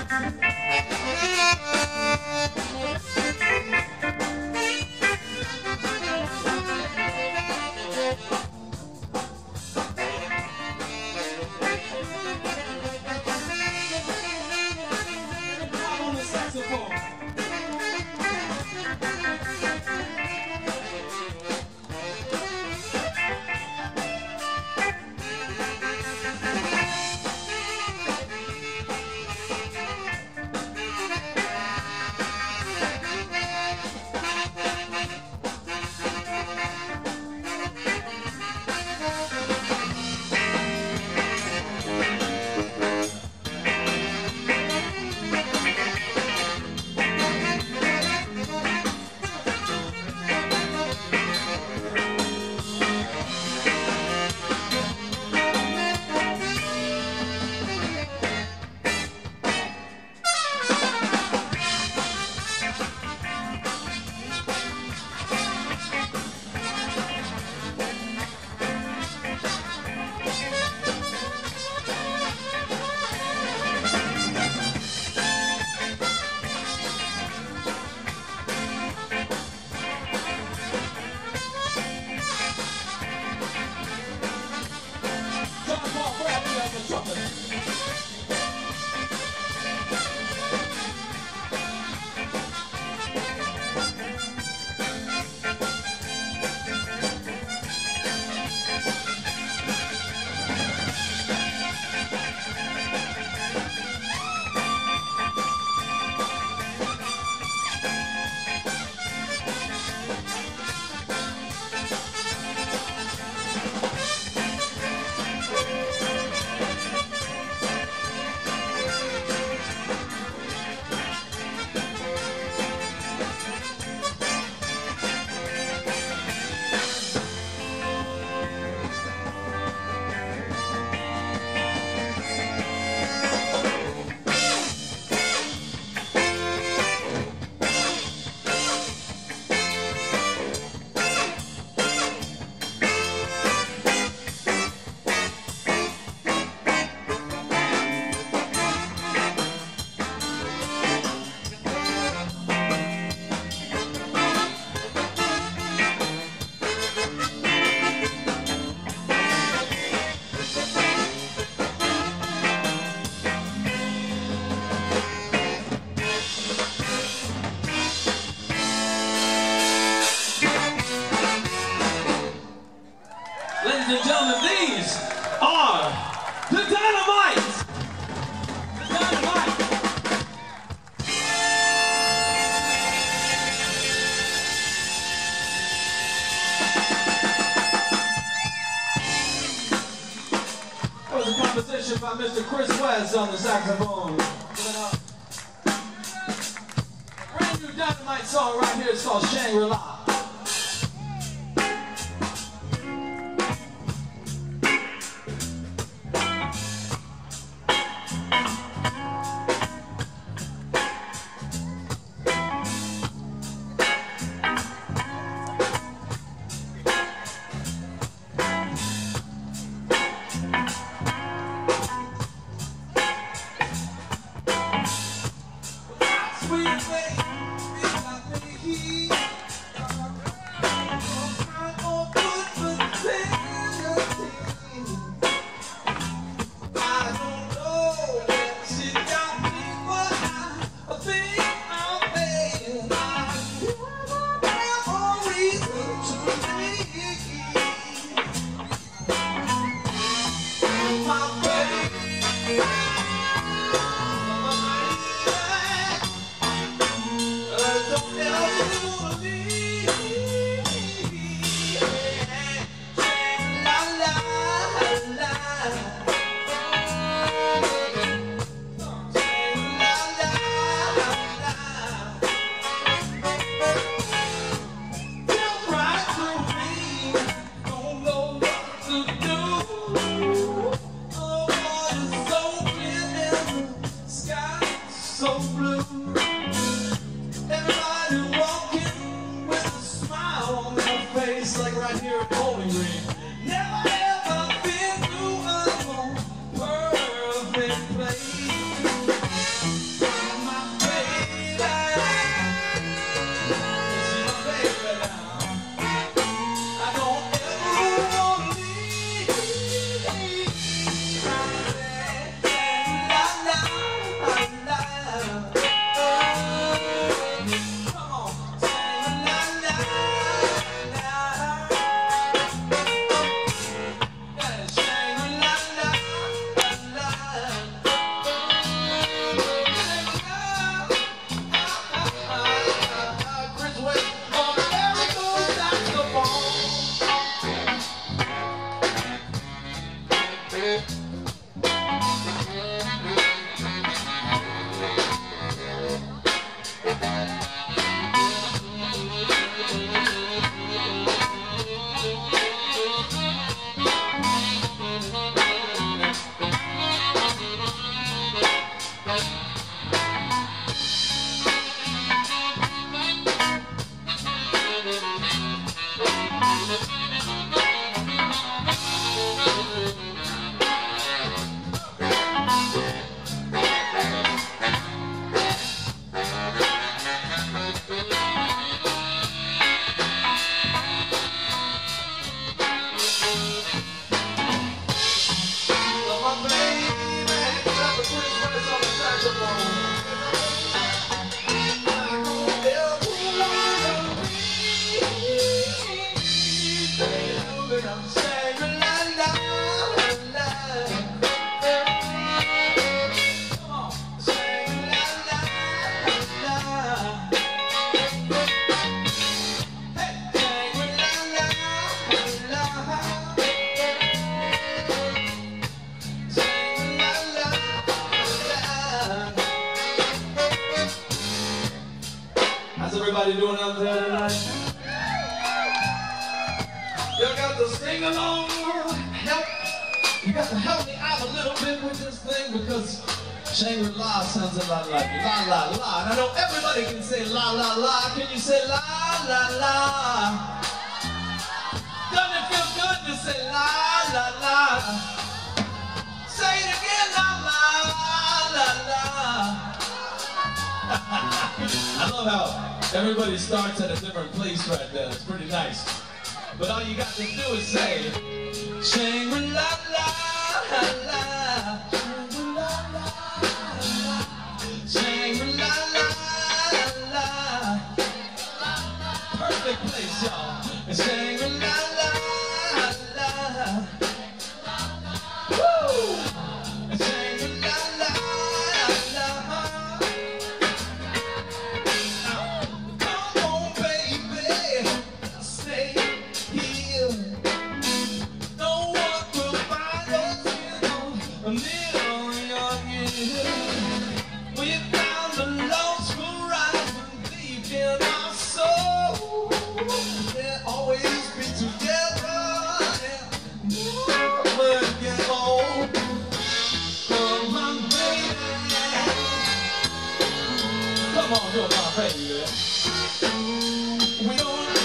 Ladies and gentlemen, these are the Dynamites! Dynamites! That was a composition by Mr. Chris West on the saxophone. Brand new Dynamite song right here. It's called Shangri-La. How's everybody doing out there tonight? Y'all got to sing along. You got to help me out a little bit with this thing because Shangri-La sounds a lot like la la la. And I know everybody can say la la la. Can you say la la la? Doesn't it feel good to say la la la? Say it again, la la la la. I love how everybody starts at a different place right there. It's pretty nice. But all you got to do is say, Shangri-La, la, la, Shangri-La, la, la. Perfect place, y'all. Shangri-La, la, la. Woo! Shangri-La, la, la. Come on, baby, stay here. No one will find us in a million years. We found the lost horizon deep in our soul. We'll always be together and never get old. Come on, baby. Come on, do it, my baby. We don't